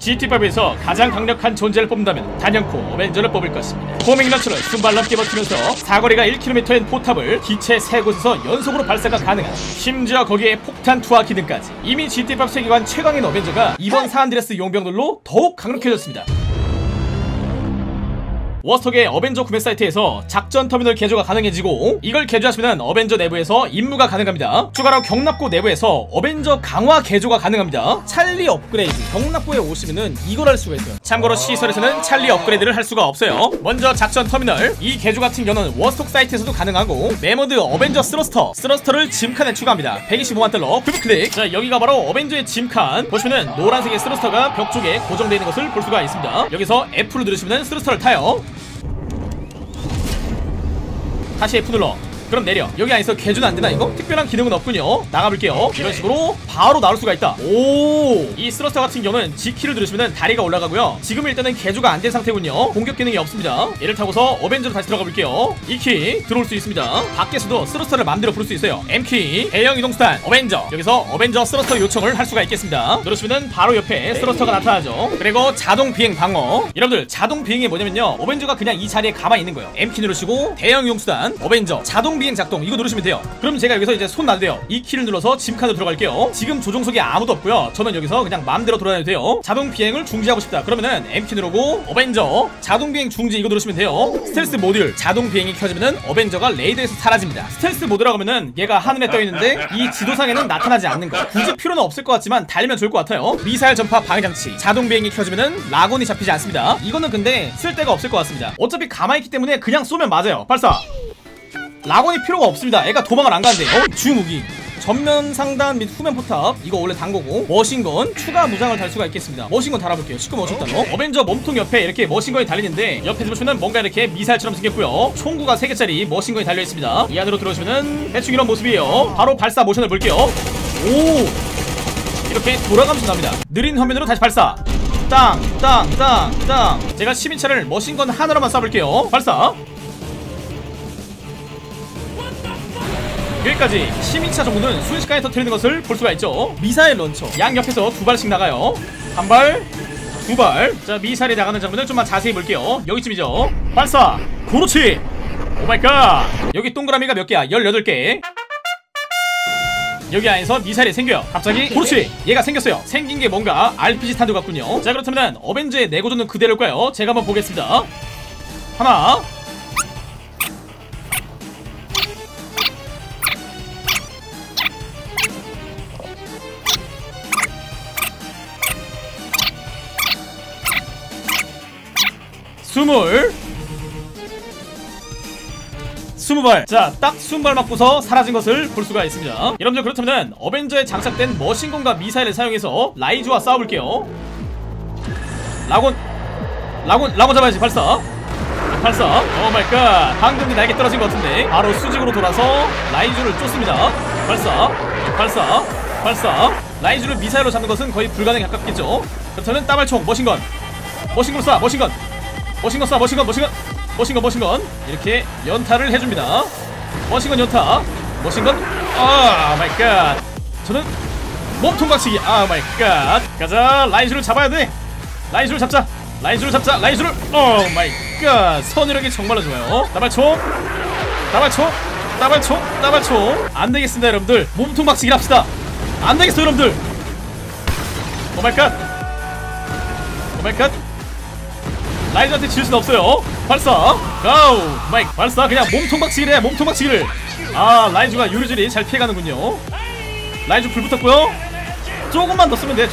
GT5에서 가장 강력한 존재를 뽑는다면 단연코 어벤져를 뽑을 것입니다. 포밍 런처를 순발 넘게 버티면서 사거리가 1km인 포탑을 기체 3곳에서 연속으로 발사가 가능한, 심지어 거기에 폭탄 투하 기능까지. 이미 GT5 세계관 최강인 어벤져가 이번 산드레스 용병들로 더욱 강력해졌습니다. 워스톡의 어벤져 구매 사이트에서 작전 터미널 개조가 가능해지고, 이걸 개조하시면 어벤져 내부에서 임무가 가능합니다. 추가로 경납고 내부에서 어벤져 강화 개조가 가능합니다. 찰리 업그레이드, 경납고에 오시면은 이걸 할 수가 있어요. 참고로 시설에서는 찰리 업그레이드를 할 수가 없어요. 먼저 작전 터미널, 이 개조 같은 경우는 워스톡 사이트에서도 가능하고, 메모드 어벤져 스러스터를 짐칸에 추가합니다. 125만 달러 클릭. 자, 여기가 바로 어벤져의 짐칸. 보시면은 노란색의 스러스터가 벽 쪽에 고정되어 있는 것을 볼 수가 있습니다. 여기서 F를 누르시면 스러스터를 타요. 다시 F 눌러. 그럼 내려. 여기 안에서 개조는 안되나 이거? 특별한 기능은 없군요. 나가볼게요. 이런 식으로 바로 나올 수가 있다. 오, 이 스러스터 같은 경우는 G키를 누르시면 다리가 올라가고요. 지금 일단은 개조가 안 된 상태군요. 공격 기능이 없습니다. 얘를 타고서 어벤져로 다시 들어가 볼게요. 이 키 들어올 수 있습니다. 밖에서도 스러스터를 마음대로 부를 수 있어요. M키, 대형 이동수단 어벤져. 여기서 어벤져 스러스터 요청을 할 수가 있겠습니다. 누르시면 바로 옆에 스러스터가 나타나죠. 그리고 자동 비행 방어. 여러분들, 자동 비행이 뭐냐면요, 어벤져가 그냥 이 자리에 가만히 있는 거예요. M키 누르시고 대형 이동수단 어벤져 자동 비행 작동, 이거 누르시면 돼요. 그럼 제가 여기서 이제 손 놔도 돼요. 이 키를 눌러서 짐칸으로 들어갈게요. 지금 조종석에 아무도 없고요. 저는 여기서 그냥 마음대로 돌아다녀도 돼요. 자동 비행을 중지하고 싶다 그러면은 M키 누르고 어벤져 자동 비행 중지, 이거 누르시면 돼요. 스텔스 모듈 자동 비행이 켜지면은 어벤져가 레이더에서 사라집니다. 스텔스 모드라고 하면은 얘가 하늘에 떠있는데 이 지도상에는 나타나지 않는 거. 굳이 필요는 없을 것 같지만 달리면 좋을 것 같아요. 미사일 전파 방해장치 자동 비행이 켜지면은 라곤이 잡히지 않습니다. 이거는 근데 쓸데가 없을 것 같습니다. 어차피 가만히 있기 때문에 그냥 쏘면 맞아요. 발사. 라곤이 필요가 없습니다. 애가 도망을 안 가는데. 주무기, 전면 상단 및 후면 포탑, 이거 원래 단 거고, 머신건 추가 무장을 달 수가 있겠습니다. 머신건 달아볼게요. 19만 어벤져 몸통 옆에 이렇게 머신건이 달리는데, 옆에서 보시면 뭔가 이렇게 미사일처럼 생겼고요. 총구가 3개짜리 머신건이 달려있습니다. 이 안으로 들어오시면은 대충 이런 모습이에요. 바로 발사 모션을 볼게요. 오, 이렇게 돌아가면서 납니다. 느린 화면으로 다시 발사. 땅. 제가 12차를 머신건 하나로만 쏴볼게요. 발사. 여기까지 12차 정도는 순식간에 터뜨리는 것을 볼 수가 있죠. 미사일 런처 양옆에서 2발씩 나가요. 한 발, 2발. 자, 미사일이 나가는 장면을 좀만 자세히 볼게요. 여기쯤이죠. 발사. 그렇지. 오마이갓. 여기 동그라미가 몇 개야? 18개. 여기 안에서 미사일이 생겨요. 갑자기. 그렇지, 얘가 생겼어요. 생긴 게 뭔가 RPG 탄두 같군요. 자, 그렇다면 어벤져의 내구도는 그대로일까요? 제가 한번 보겠습니다. 하나, 스무 발. 자, 딱 20발 맞고서 사라진 것을 볼 수가 있습니다. 여러분들, 그렇다면 어벤져에 장착된 머신건과 미사일을 사용해서 라이즈와 싸워볼게요. 라곤 잡아야지. 발사. 오마이갓. 방금 날개 떨어진 것 같은데 바로 수직으로 돌아서 라이즈를 쫓습니다. 발사. 라이즈를 미사일로 잡는 것은 거의 불가능에 가깝겠죠. 그렇다면 따발총 머신건으로 쏴. 머신건 이렇게 연타를 해줍니다. 머신건 연타. 아 마이 갓. 저는 몸통 박치기. 아 마이 갓. 가자. 라이즈를 잡아야 돼. 라이즈를 잡자. 오 마이 갓. 선이력이 정말로 좋아요. 따발총. 안 되겠습니다, 여러분들. 몸통 박치기 합시다. 안 되겠어, 여러분들. 오 마이 갓. 라이즈한테 질 수는 없어요. 발사. 가우. 마이크. 발사. 그냥 몸통 박치기를. 아, 라이즈가 요리조리 잘 피해가는군요. 라이즈 불 붙었고요. 조금만 더 쓰면 돼.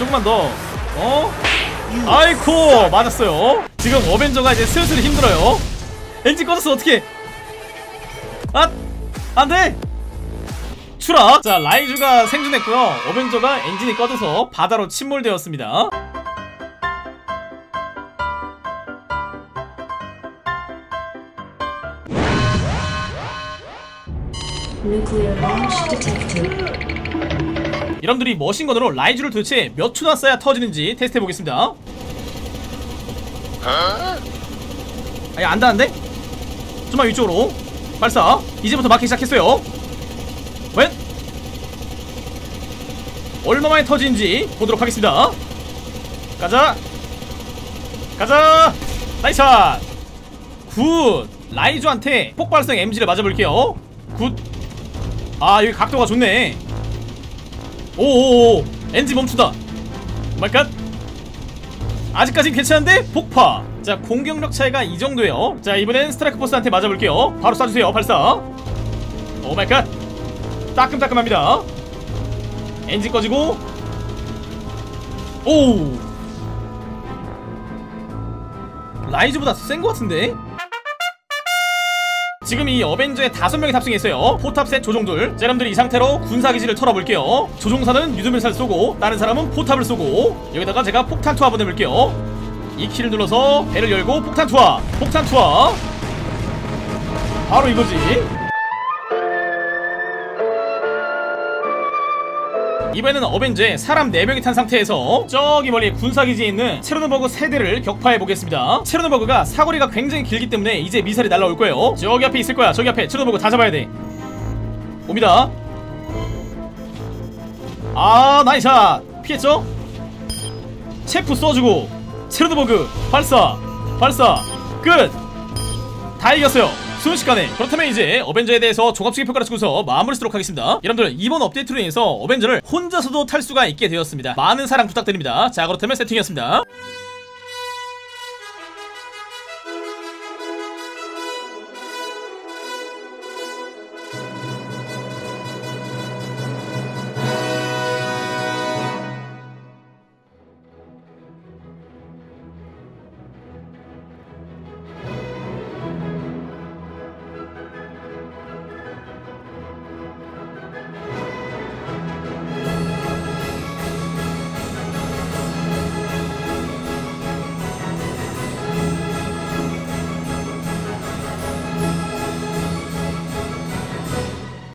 아이쿠, 맞았어요. 지금 어벤져가 이제 슬슬 힘들어요. 엔진 꺼졌어. 어떡해. 아, 안돼. 추락. 자, 라이즈가 생존했고요. 어벤져가 엔진이 꺼져서 바다로 침몰되었습니다. 여러분들이 머신건으로 라이즈를 도대체 몇 초나 쏴야 터지는지 테스트해보겠습니다. 아니, 안 닿는데? 좀만 위쪽으로 발사. 이제부터 막히기 시작했어요. 웬? 얼마만에 터지는지 보도록 하겠습니다. 가자. 가자. 나이스. 굿. 라이즈한테 폭발성 MG를 맞아볼게요. 굿. 아 여기 각도가 좋네. 오오오 엔진 멈춘다. 오마이갓. 아직까진 괜찮은데 폭파. 자 공격력 차이가 이 정도예요. 자 이번엔 스트라이크 포스한테 맞아볼게요. 바로 쏴주세요. 발사. 오마이갓. 따끔따끔합니다. 엔진 꺼지고. 오 라이즈보다 센 것 같은데? 지금 이 어벤져에 5명이 탑승했어요. 포탑셋 조종들. 자, 여러분들 이 상태로 군사기지를 털어볼게요. 조종사는 유도밀사를 쏘고 다른 사람은 포탑을 쏘고 여기다가 제가 폭탄 투하 보내볼게요. 이 키를 눌러서 배를 열고 폭탄 투하. 폭탄 투하. 바로 이거지. 이번에는 어벤져에 사람 4명이 탄 상태에서 저기 멀리 군사기지에 있는 체르노버그 세대를 격파해보겠습니다. 체르노버그가 사거리가 굉장히 길기 때문에 이제 미사일이 날라올 거예요. 저기 앞에 있을 거야. 저기 앞에 체르노버그 다 잡아야 돼. 옵니다. 아 나이스샷. 피했죠? 체프 써주고 체르노버그 발사. 발사 끝. 다 이겼어요. 순식간에. 그렇다면 이제 어벤져에 대해서 종합적인 평가를 주고서 마무리 쓰도록 하겠습니다. 여러분들 이번 업데이트로 인해서 어벤져를 혼자서도 탈 수가 있게 되었습니다. 많은 사랑 부탁드립니다. 자 그렇다면 세팅이었습니다.